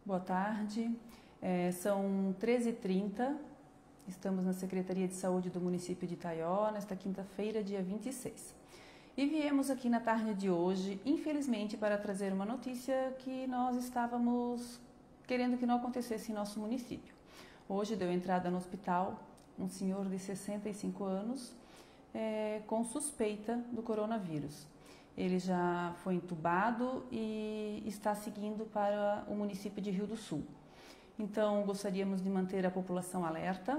Boa tarde, são 13h30, estamos na Secretaria de Saúde do município de Itaió, nesta quinta-feira, dia 26. E viemos aqui na tarde de hoje, infelizmente, para trazer uma notícia que nós estávamos querendo que não acontecesse em nosso município. Hoje deu entrada no hospital um senhor de 65 anos com suspeita do coronavírus. Ele já foi entubado e está seguindo para o município de Rio do Sul. Então, gostaríamos de manter a população alerta.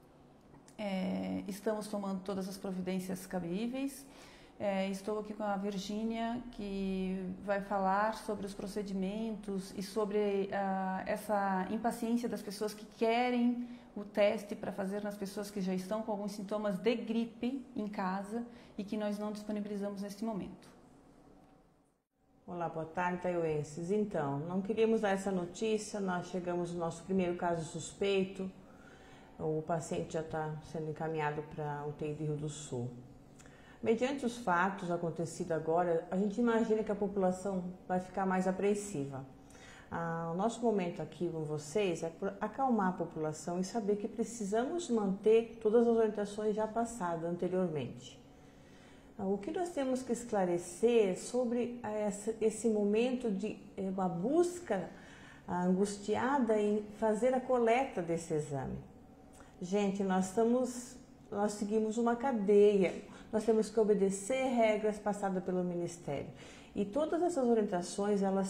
Estamos tomando todas as providências cabíveis. Estou aqui com a Virgínia, que vai falar sobre os procedimentos e sobre essa impaciência das pessoas que querem o teste para fazer nas pessoas que já estão com alguns sintomas de gripe em casa e que nós não disponibilizamos neste momento. Olá, boa tarde, itaioenses. Então, não queríamos dar essa notícia, nós chegamos no nosso primeiro caso suspeito, o paciente já está sendo encaminhado para a UTI de Rio do Sul. Mediante os fatos acontecidos agora, a gente imagina que a população vai ficar mais apreensiva. O nosso momento aqui com vocês é por acalmar a população e saber que precisamos manter todas as orientações já passadas anteriormente. O que nós temos que esclarecer sobre esse momento de uma busca angustiada em fazer a coleta desse exame? Gente, nós seguimos uma cadeia, nós temos que obedecer regras passadas pelo Ministério. E todas essas orientações, elas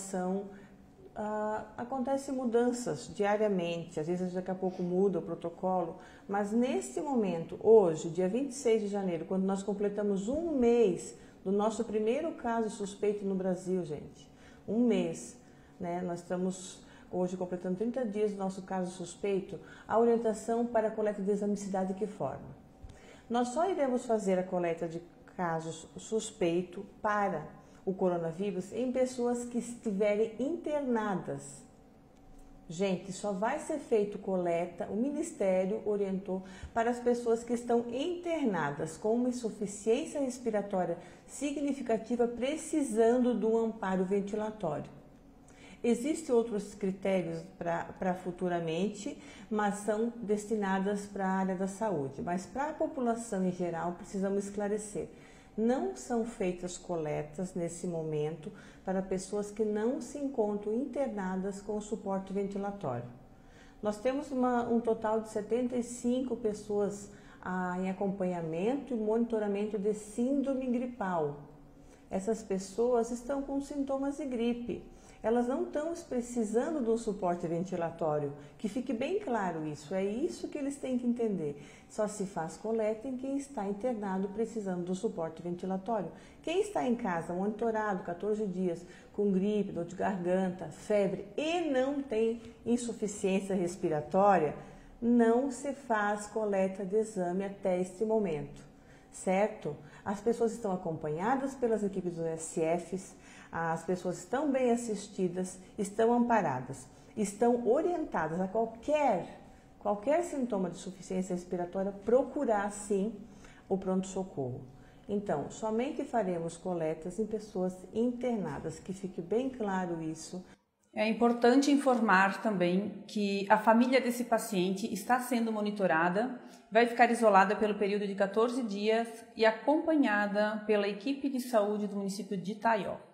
acontecem mudanças diariamente, às vezes daqui a pouco muda o protocolo, mas nesse momento, hoje, dia 26 de janeiro, quando nós completamos um mês do nosso primeiro caso suspeito no Brasil, gente, um mês, né? Nós estamos hoje completando 30 dias do nosso caso suspeito, a orientação para a coleta de exame se dá de que forma? Nós só iremos fazer a coleta de casos suspeito para o coronavírus em pessoas que estiverem internadas. Gente, só vai ser feito coleta, o Ministério orientou para as pessoas que estão internadas com uma insuficiência respiratória significativa precisando do amparo ventilatório. Existem outros critérios para futuramente, mas são destinadas para a área da saúde. Mas para a população em geral, precisamos esclarecer. Não são feitas coletas nesse momento para pessoas que não se encontram internadas com suporte ventilatório. Nós temos um total de 75 pessoas em acompanhamento e monitoramento de síndrome gripal. Essas pessoas estão com sintomas de gripe. Elas não estão precisando de um suporte ventilatório, que fique bem claro isso, é isso que eles têm que entender. Só se faz coleta em quem está internado precisando do suporte ventilatório. Quem está em casa, monitorado, 14 dias, com gripe, dor de garganta, febre e não tem insuficiência respiratória, não se faz coleta de exame até este momento, certo? As pessoas estão acompanhadas pelas equipes dos SFs, as pessoas estão bem assistidas, estão amparadas, estão orientadas a qualquer sintoma de insuficiência respiratória, procurar sim o pronto-socorro. Então, somente faremos coletas em pessoas internadas, que fique bem claro isso. É importante informar também que a família desse paciente está sendo monitorada, vai ficar isolada pelo período de 14 dias e acompanhada pela equipe de saúde do município de Itaió.